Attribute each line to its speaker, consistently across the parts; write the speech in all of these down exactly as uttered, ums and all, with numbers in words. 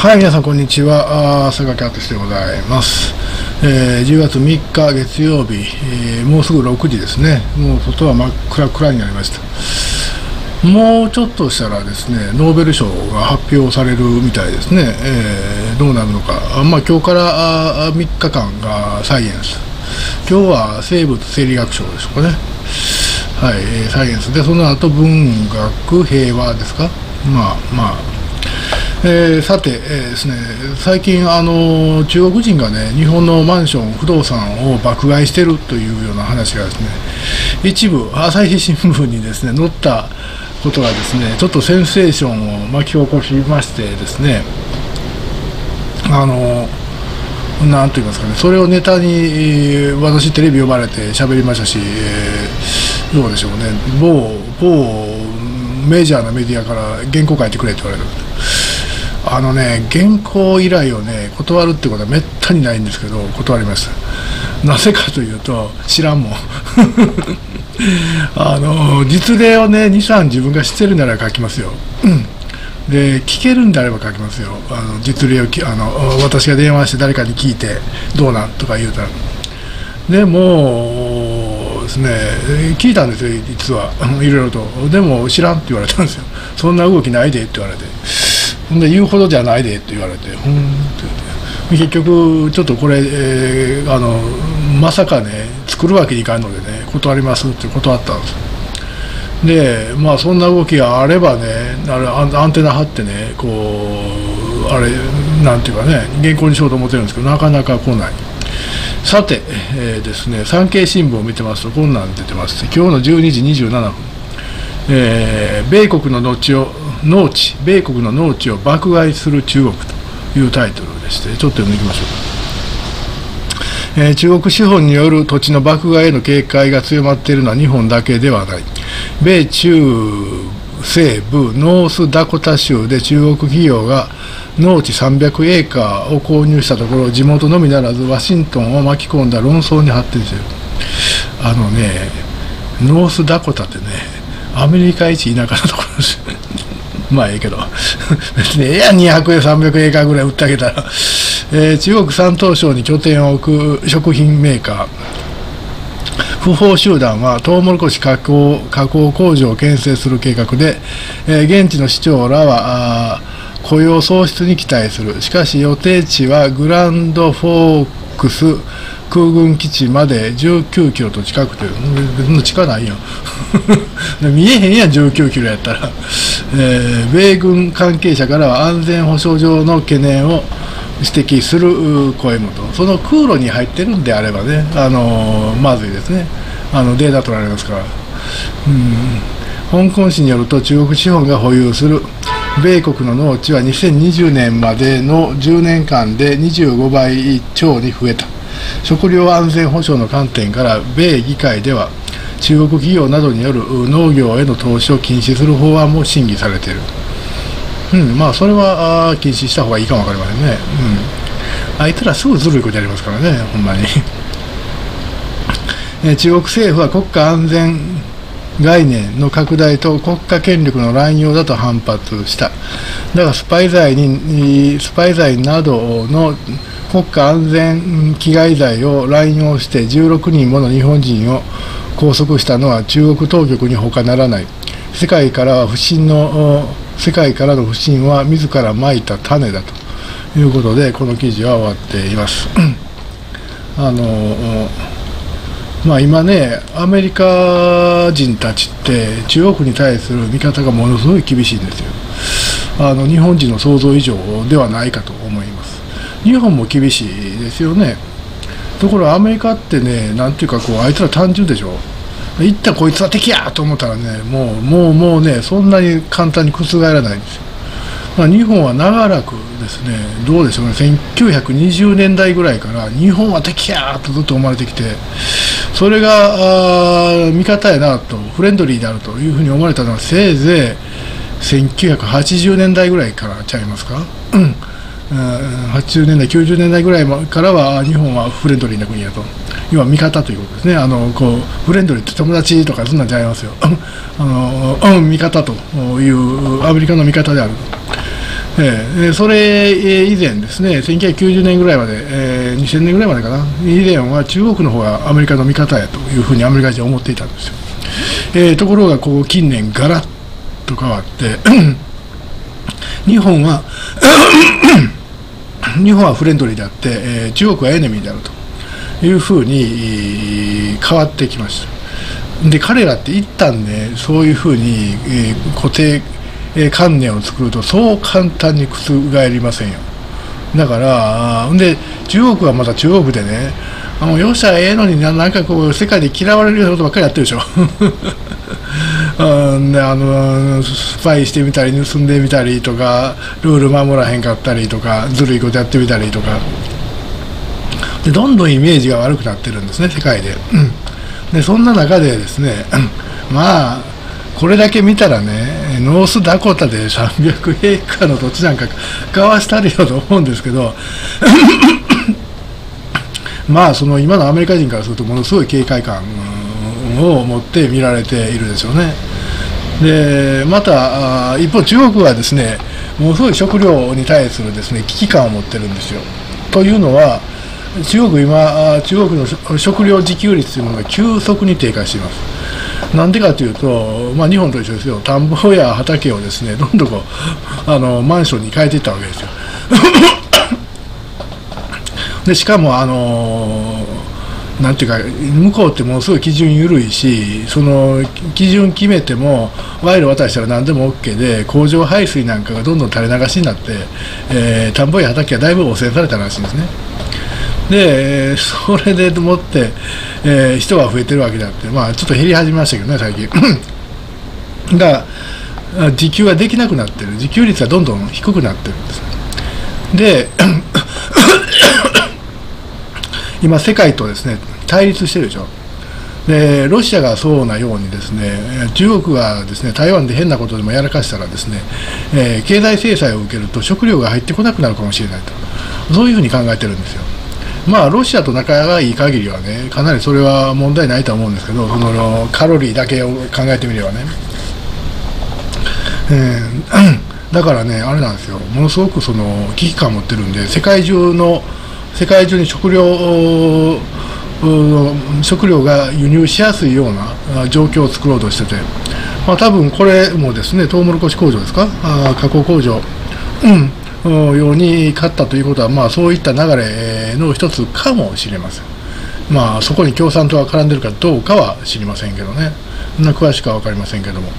Speaker 1: はい、皆さんこんにちは。佐賀キャットでございます。えー、じゅうがつみっか月曜日、えー、もうすぐろくじですね。もう外は真っ暗暗になりました。もうちょっとしたらですね、ノーベル賞が発表されるみたいですね。えー、どうなるのか。まあ、今日からみっかかんがサイエンス。今日は生物生理学賞でしょうかね。はい、えー、サイエンスで、その後文学平和ですか。まあまあ。えー、さて、えーですね、最近、あの中国人が、ね、日本のマンション、不動産を爆買いしているというような話がですね、一部、朝日新聞にですね載ったことがですね、ちょっとセンセーションを巻き起こしましてですね、あのなんと言いますかね、それをネタに私、テレビ呼ばれて喋りましたし、えー、どうでしょうね、某某メジャーなメディアから原稿書いてくれって言われる。あのね、原稿依頼をね断るってことはめったにないんですけど、断りました。なぜかというと、知らんもんあの実例をねにさん自分が知ってるなら書きますよ。で聞けるんであれば書きますよ。あの実例をあの私が電話して誰かに聞いてどうなんとか言うたら。でもですね、聞いたんですよ、実はいろいろと。でも知らんって言われたんですよ。そんな動きないでって言われて、で言うほどじゃないでって言われて、ふーんって言って、結局ちょっとこれ、えー、あのまさかね作るわけにいかんのでね、断りますって断ったんですよ。でまあそんな動きがあればね、あれアンテナ張ってね、こうあれなんていうかね、原稿にしようと思ってるんですけど、なかなか来ない。さて、えー、ですね、産経新聞を見てますとこんなん出てます。今日のじゅうにじにじゅうななふん、えー、米国の後を農地米国の農地を爆買いする中国というタイトルでして、ちょっと読んでいきましょうか。えー、中国資本による土地の爆買いへの警戒が強まっているのは日本だけではない。米中西部ノースダコタ州で中国企業が農地さんびゃくエーカーを購入したところ、地元のみならずワシントンを巻き込んだ論争に発展している。あのね、ノースダコタってね、アメリカ一田舎のところですまあええけど別にええやん、にひゃくさんびゃくエーカーぐらい売ってあげたらえー、中国山東省に拠点を置く食品メーカー不法集団はトウモロコシ加工加工工場を建設する計画で、えー、現地の市長らは雇用創出に期待する。しかし予定地はグランドフォークス空軍基地までじゅうきゅうキロと近くて、別に近ないやん見えへんやん、じゅうきゅうキロやったら、えー、米軍関係者からは安全保障上の懸念を指摘する声もと。その空路に入ってるんであればね、あのー、まずいですね。あのデータ取られますから。うん、香港紙によると、中国資本が保有する米国の農地はにせんにじゅうねんまでのじゅうねんかんでにじゅうごばい超に増えた。食料安全保障の観点から、米議会では中国企業などによる農業への投資を禁止する法案も審議されている。うん、まあそれは禁止した方がいいかもわかりませんね。うん、あいつらすぐずるいことやりますからね、ほんまに中国政府は国家安全概念の拡大と国家権力の乱用だと反発した。だがスパイ罪にスパイ罪などの国家安全危害罪を乱用してじゅうろくにんもの日本人を拘束したのは中国当局に他ならない。世界からは不信の世界からの不信は自らまいた種だということで、この記事は終わっていますあのまあ今ね、アメリカ人たちって中国に対する見方がものすごい厳しいんですよ。あの日本人の想像以上ではないかと思います。日本も厳しいですよね。ところがアメリカってね、なんていうかこう、あいつら単純でしょ。いったこいつは敵やと思ったらね、もうもうもうね、そんなに簡単に覆らないんですよ。まあ、日本は長らくですね、どうでしょうね、せんきゅうひゃくにじゅうねんだいぐらいから日本は敵やとずっと思われてきて、それが味方やなと、フレンドリーであるというふうに思われたのはせいぜいせんきゅうひゃくはちじゅうねんだいぐらいからちゃいますか。うん、はちじゅうねんだいきゅうじゅうねんだいぐらいからは日本はフレンドリーな国やと、要は味方ということですね。あのこうフレンドリーって友達とかそんなんちゃいますよあの、うん、味方というアメリカの味方である。 えー、それ以前ですね、せんきゅうひゃくきゅうじゅうねんぐらいまで、えー、にせんねんぐらいまでかな、以前は中国の方がアメリカの味方やというふうにアメリカ人は思っていたんですよ。えー、ところがこう近年ガラッと変わって日本は日本はフレンドリーであって、えー、中国はエネミーであるというふうに変わってきました。で彼らって一旦ね、そういうふうに、えー、固定観念を作るとそう簡単に覆りませんよ。だからで中国はまた中国でね、あのよっしゃええのにな、なんかこう世界で嫌われるようなことばっかりやってるでしょあであのスパイしてみたり盗んでみたりとか、ルール守らへんかったりとか、ずるいことやってみたりとかで、どんどんイメージが悪くなってるんですね、世界で。でそんな中でですねまあこれだけ見たらね、ノースダコタでさんびゃくエーカーの土地なんか買わしたるよと思うんですけどまあその今のアメリカ人からするとものすごい警戒感を持って見られているでしょうね。でまた一方中国はですね、ものすごい食料に対するですね危機感を持ってるんですよ。というのは中国今中国の食料自給率というものが急速に低下しています。なんでかというと、まあ、日本と一緒ですよ。田んぼや畑をですねどんどんこうあのマンションに変えていったわけですよでしかもあのなんていうか、向こうってものすごい基準緩いし、その基準決めても賄賂渡したら何でも OK で、工場排水なんかがどんどん垂れ流しになって、えー、田んぼや畑がだいぶ汚染されたらしいんですね。でそれでもって、えー、人が増えてるわけであって、まあ、ちょっと減り始めましたけどね最近が自給ができなくなってる、自給率がどんどん低くなってるんです。で今世界とですね対立してるでしょ。でロシアがそうなようにですね、中国がですね台湾で変なことでもやらかしたらですね、えー、経済制裁を受けると食料が入ってこなくなるかもしれないと、そういうふうに考えてるんですよ。まあロシアと仲がいい限りはね、かなりそれは問題ないと思うんですけど、そのカロリーだけを考えてみればね、えー、だからねあれなんですよ、ものすごくその危機感を持ってるんで、世界中の世界中に食料食料が輸入しやすいような状況を作ろうとしてて、まあ、多分これもですねトウモロコシ工場ですか、あ加工工場、うんように勝ったということは、まあ、そういった流れの一つかもしれません。まあそこに共産党が絡んでるかどうかは知りませんけどね、そんな詳しくは分かりませんけども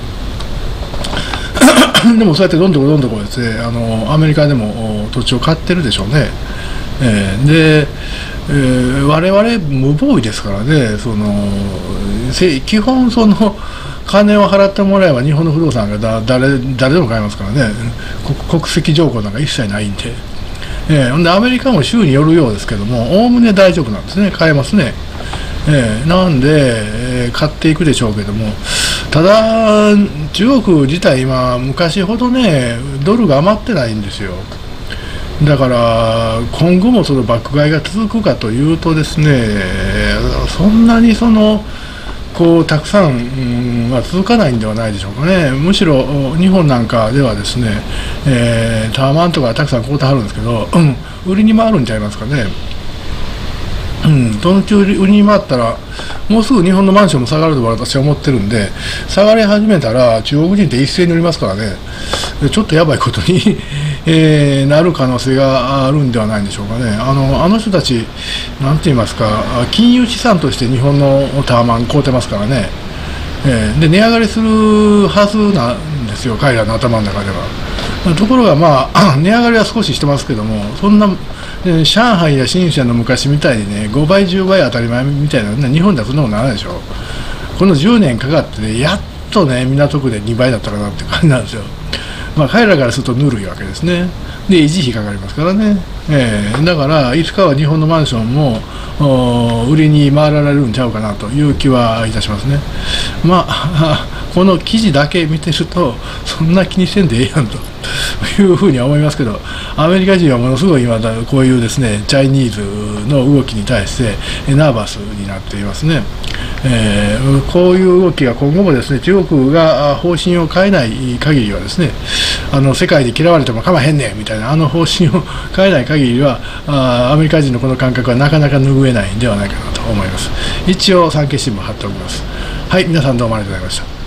Speaker 1: でもそうやってどんどんどんどんこうですね、あのアメリカでも土地を買ってるでしょうね。えー、で、えー、我々無防備ですからね、その基本その金を払ってもらえば日本の不動産がだ 誰, 誰でも買えますからね、国籍条項なんか一切ないんで、えー、でアメリカも州によるようですけども、おおむね大丈夫なんですね、買えますね。えー、なんで、えー、買っていくでしょうけども、ただ中国自体今昔ほどねドルが余ってないんですよ。だから今後もその爆買いが続くかというとですね、そんなにそのこうたくさん、うん、は続かないんではないでしょうかね。むしろ日本なんかではですね、えー、タワマンとかたくさん買うてはるんですけど、うん、売りに回るんちゃいますかね。うん、そのうち売りに回ったらもうすぐ日本のマンションも下がると私は思ってるんで、下がり始めたら中国人って一斉に売りますからね、ちょっとやばいことにえー、なる可能性があるんではないんでしょうかね。あのあの人たちなんて言いますか、金融資産として日本のタワマン買うてますからね、えー、で値上がりするはずなんですよ、彼らの頭の中では。ところがまあ値上がりは少ししてますけども、そんな、えー、上海や深センの昔みたいにねごばいじゅうばい当たり前みたいな、日本ではそんなことならないでしょ。このじゅうねんかかってね、やっとね港区でにばいだったかなって感じなんですよ。まあ彼らからするとぬるいわけですね。で維持費かかりますからね。 えー、だからいつかは日本のマンションも売りに回られるんちゃうかなという気はいたしますね。まあこの記事だけ見てるとそんな気にせんでええやんというふうには思いますけど、アメリカ人はものすごい今こういうですねチャイニーズの動きに対してナーバスになっていますね。えー、こういう動きが今後もですね中国が方針を変えない限りはですね、あの世界で嫌われても構わへんねんみたいなあの方針を変えない限りはあアメリカ人のこの感覚はなかなか拭えないんではないかなと思います。一応産経新聞貼っておきます。はい、皆さんどうもありがとうございました。